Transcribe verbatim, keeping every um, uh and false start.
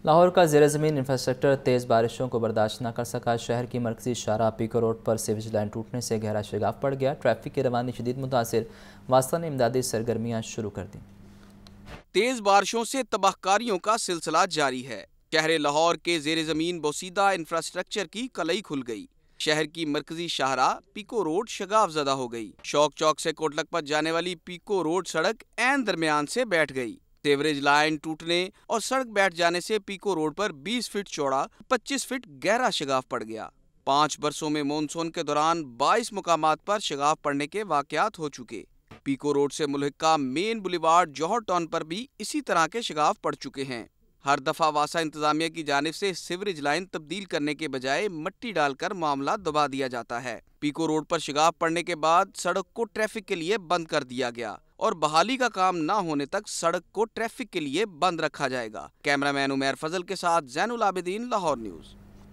لاہور کا زیر زمین انفراسٹرکچر تیز بارشوں کو برداشت نہ کر سکا۔ شہر کی مرکزی شاہراہ پیکو روڈ پر سیویج لائن ٹوٹنے سے گہرا شگاف پڑ گیا۔ ٹریفک کی روانی شدید متاثر، واسطہ نے امدادی سرگرمیاں شروع کر دیں۔ تیز بارشوں سے تباہ کاریوں کا سلسلہ جاری ہے۔ شہر لاہور کے زیر زمین بوسیدہ انفراسٹرکچر کی کلئی کھل گئی۔ شہر کی مرکزی شاہراہ پیکو روڈ شگاف زدہ ہو گئی۔ شوق چوک سے کوٹ لکھپت جانے والی پیکو روڈ سڑک عین درمیان سے بیٹھ گئی۔ سیوریج لائن ٹوٹنے اور سڑک بیٹھ جانے سے پیکو روڈ پر بیس فٹ چوڑا پچیس فٹ گہرا شگاف پڑ گیا۔ پانچ برسوں میں مونسون کے دوران بائیس مقامات پر شگاف پڑنے کے واقعات ہو چکے۔ پیکو روڈ سے ملحقہ مین بولیوارڈ جوہر ٹاؤن پر بھی اسی طرح کے شگاف پڑ چکے ہیں۔ ہر دفعہ واسا انتظامیہ کی جانب سے سیوریج لائن تبدیل کرنے کے بجائے مٹی ڈال کر معاملہ دبا دیا جاتا ہے۔ پیکو روڈ پر شگاف پڑنے کے بعد سڑک کو ٹریفک کے لیے بند کر دیا گیا اور بحالی کا کام نہ ہونے تک سڑک کو ٹریفک کے لیے بند رکھا جائے گا۔ کیمرہ مین عمیر فضل کے ساتھ زین العابدین، لاہور نیوز۔